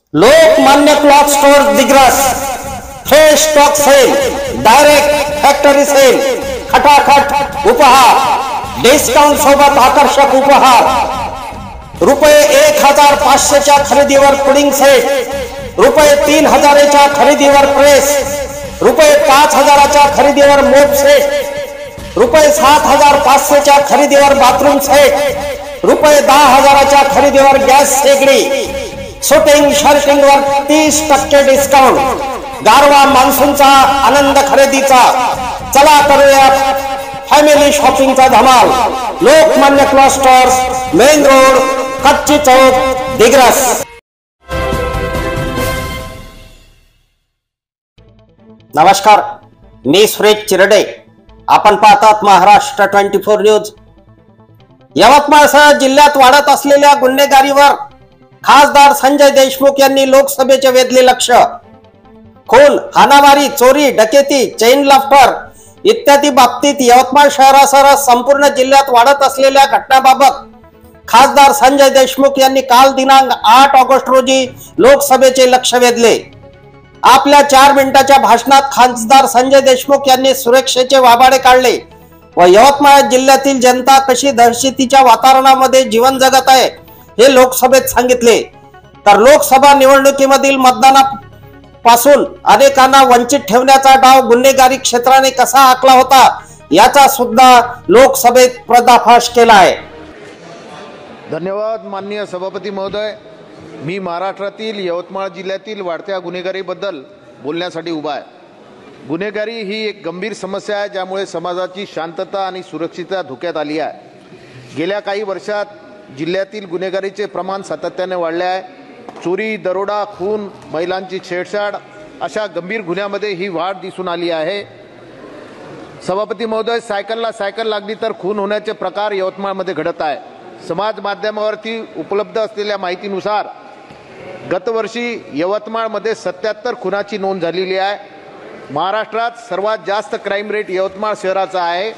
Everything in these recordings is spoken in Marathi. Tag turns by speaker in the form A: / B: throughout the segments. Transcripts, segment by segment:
A: Lokmanya cloth store Digras fresh stock sale, direct factory sale, खटाखट उपहार, डिस्काउंट सोबत आकर्षक उपहार, रुपये 1500च्या खरेदीवर पुडिंग सेट, रुपये 3000च्या खरेदीवर प्रेस, रुपये 5000च्या खरेदीवर मोप सेट, रुपये 7500च्या खरेदीवर बाथरूम सेट, रुपये 10000च्या खरेदीवर गॅस शेगडी, शूटिंग शर्टिंगवर 30% डिस्काउंट, गारवा मान्सूनचा आनंद खरेदीचा, चला करूया फॅमिली शॉपिंगचा धमाल। Lokmanya cloth stores, main road, Kachchi Chowk, Digras. नमस्कार, मी सुरेश चिरडे, आपण पाहतात महाराष्ट्र 24 न्यूज। यवतमाळसह जिल्ह्यात वाढत असलेल्या गुन्हेगारीवर खासदार संजय देशमुख यांनी लोकसभेचे वेधले लक्ष। खून, हाणामारी, चोरी, डकेती, चेन लफ्टर इत्यादी बाबतीत यवतमाळ शहरासह संपूर्ण जिल्ह्यात वाढत असलेल्या घटनांबाबत खासदार संजय देशमुख यांनी काल दिनांक 8 ऑगस्ट रोजी लोकसभेचे लक्ष वेधले। आपल्या 4 मिनिटाच्या भाषणात खासदार संजय देशमुख यांनी सुरक्षेचे वाभाडे काढले व यवतमाळ जिल्ह्यातील जनता कशी दहशतीच्या वातावरणामध्ये जीवन जगत आहे हे लोकसभेत सांगितले। तर लोकसभा निवडणुकीमधील मतदानापासून अनेकांना वंचित ठेवण्याचा डाव गुन्हेगारी क्षेत्राने कसा आखला होता याचा सुद्धा लोकसभेत पर्दाफाश केला आहे।
B: धन्यवाद माननीय सभापती महोदय। मी महाराष्ट्रातील यवतमाळ जिल्ह्यातील वाढत्या गुन्हेगारीबद्दल बोलण्यासाठी उभा आहे। गुन्हेगारी ही एक गंभीर समस्या आहे ज्यामुळे समाजाची शांतता आणि सुरक्षितता धोक्यात आली आहे। गेल्या काही वर्षात जिल्ह्यातील गुन्हेगारीचे प्रमाण सातत्याने वाढले आहे। चोरी, दरोडा, खून, महिलांची छेडछाड अशा गंभीर गुन्ह्यामध्ये ही वाढ दिसून आली आहे। सभापती महोदय, सायकलला सायकल लागली तर खून होण्याचे प्रकार यवतमाळमध्ये घडत आहे। समाज माध्यमावरती उपलब्ध असलेल्या माहितीनुसार गतवर्षी यवतमाळमध्ये 77 खुनाची नोंद झालेली आहे। महाराष्ट्रात सर्वात जास्त क्राईम रेट यवतमाळ शहराचा आहे।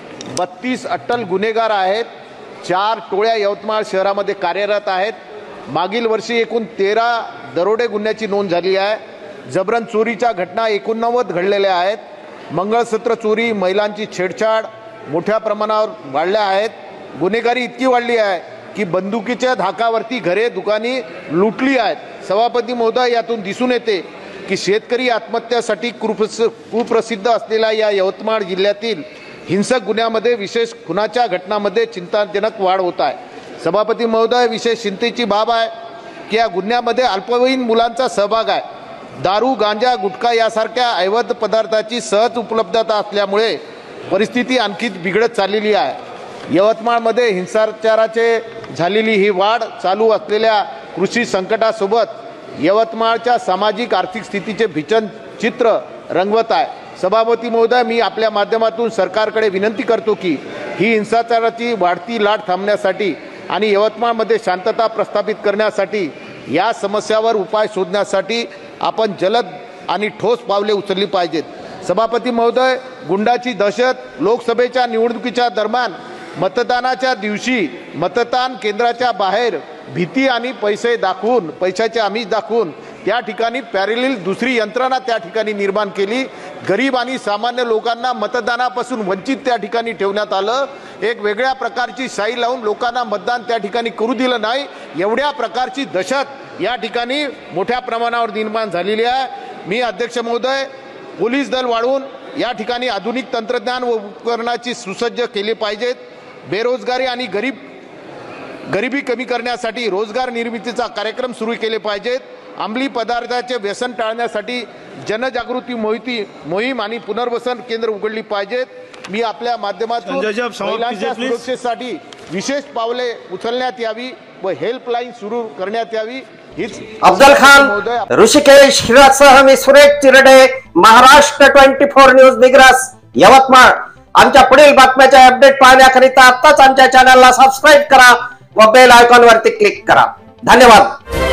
B: 32 अट्टल गुन्हेगार आहेत। 4 टोळ्या यवतमाळ शहरामध्ये कार्यरत आहेत। मागील वर्षी एकूण 13 दरोडे गुन्ह्याची नोंद झाली आहे। जबरन चोरीच्या घटना 89 घडलेल्या आहेत। मंगळसूत्र चोरी, महिलांची छेडछाड मोठ्या प्रमाणावर वाढल्या आहेत। गुन्हेगारी इतकी वाढली आहे की बंदुकीच्या धाकावरती घरे, दुकाने लुटली आहेत। सभापती महोदय, यातून दिसून येते की शेतकरी आत्महत्यासाठी कुप्रसिद्ध असलेल्या या यवतमाळ जिल्ह्यातील हिंसक गुन्ह्यामध्ये विशेष खुनाच्या घटनांमध्ये चिंताजनक वाढ होत आहे। सभापती महोदय, विशेष चिंतेची बाब आहे की या गुन्ह्यामध्ये अल्पवयीन मुलांचा सहभाग आहे। दारू, गांजा, गुटखा यासारख्या अवैध पदार्थाची सहज उपलब्धता असल्यामुळे परिस्थिती आणखी बिघडत चाललेली आहे। यवतमाळमध्ये हिंसाचाराचे झालेली ही वाढ चालू असलेल्या कृषी संकटासोबत यवतमाळच्या सामाजिक आर्थिक स्थितीचे भीषण चित्र रंगवत आहे। सभापती महोदय, मी आपल्या माध्यमातून सरकारकडे विनंती करतो की ही हिंसाचाराची वाढती लाट थांबण्यासाठी आणि यवतमाळमध्ये शांतता प्रस्थापित करण्यासाठी या समस्यावर उपाय शोधण्यासाठी आपण जलद आणि ठोस पावले उचलली पाहिजेत। सभापती महोदय, गुंडाची दहशत लोकसभेच्या निवडणुकीच्या दरम्यान मतदानाच्या दिवशी मतदान केंद्राच्या बाहेर भीती आणि पैशाचे आमिष दाखवून त्या ठिकाणी पॅरेलल दुसरी यंत्रणा त्या ठिकाणी निर्माण केली। गरीब आणि सामान्य लोकांना मतदानापासून वंचित त्या ठिकाणी ठेवण्यात आलं। एक वेगळ्या प्रकारची शाई लावून लोकांना मतदान त्या ठिकाणी करू दिलं नाही। एवढ्या प्रकारची दहशत या ठिकाणी मोठ्या प्रमाणावर निर्माण झालेली आहे। मी अध्यक्ष महोदय, पोलीस दल वाढवून या ठिकाणी आधुनिक तंत्रज्ञान व उपकरणाची सुसज्ज केले पाहिजेत। बेरोजगारी आणि गरिबी कमी करण्यासाठी रोजगार निर्मितीचा कार्यक्रम सुरू केले पाहिजेत। अंमली पदार्थाचे व्यसन टाळण्यासाठी जनजागृती मोहीम आणि पुनर्वसन केंद्र उघडली पाहिजेत। मी आपल्या माध्यमातून महिलांच्या सुरक्षेसाठी विशेष पावले उचलण्यात यावी व हेल्पलाईन सुरू करण्यात यावी हीच।
A: अफजल खान, ऋषिकेश हिरासह मी सुरेश चिरडे, महाराष्ट्र 24 न्यूज दिग्रस, यवतमाळ। आमच्या पुढील बातम्याचे अपडेट पाहण्याकरिता आताच आमच्या चॅनलला सबस्क्राईब करा व बेल आयकॉन वरती क्लिक करा। धन्यवाद।